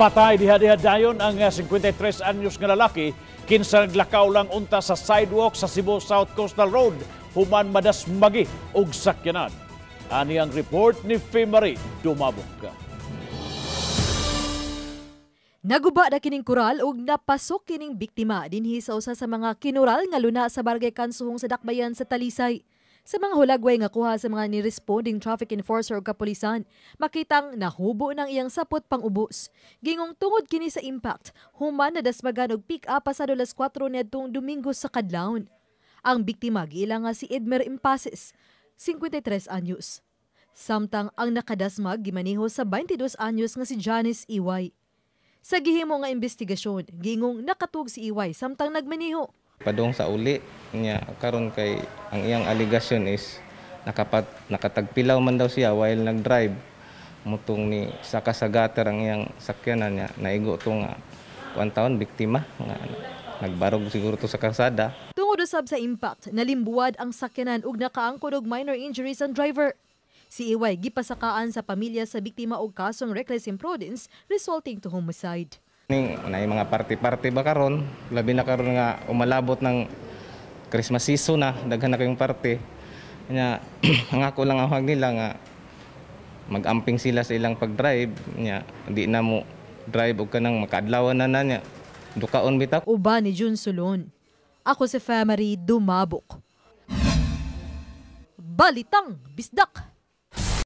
Patay diha-diha dayon ang 53 anyos nga lalaki kinsa naglakaw lang unta sa sidewalk sa Cebu South Coastal Road human madasmagi og sakyanan. Ani ang report ni Marie Dumabok. Naguba na kining kural ug napasok kining biktima dinhi sa usa sa mga kinural nga luna sa barangay Kansuhong sa Dakbayan sa Talisay. Sa mga hulagway nga kuha sa mga niresponding traffic enforcer o kapulisan, makitang nahubo ng iyang sapot pang ubos. Gingong tungod kini sa impact, human nadasmagan og pick-up pasado las 4 niadtong Domingo sa kadlawon. Ang biktima giila nga si Edmer Impases, 53 anyos. Samtang ang nakadasmag gimaneho sa 22 anyos nga si Janice Iway. Sa gihimo nga investigasyon, gingong nakatug si Iway samtang nagmaneho. Padung sa uli niya karon kay ang iyang allegation is nakatagpilaw man daw siya while nag-drive mutong ni saka sa gutter ang iyang sakyanan niya naigo tong 1 taon biktima nga nagbarog siguro to sa kalsada. Tungod usab sa impact, nalimbuwad ang sakyanan ug nakaangkod og minor injuries ang driver. Si Iway gipasakaan sa pamilya sa biktima og kasong reckless imprudence resulting to homicide. Na mga party-party ba karon, labi na karon nga umalabot ng Christmas season na daghan na kayong party. Nya ang ako lang ang nila nga mag-amping sila sa ilang pag-drive nya di na mo drive og kanang makaadlawan na nya. Dukaon bitaw. Uban ni Jun Sulon. Ako si Marie Dumabok. Balitang Bisdak.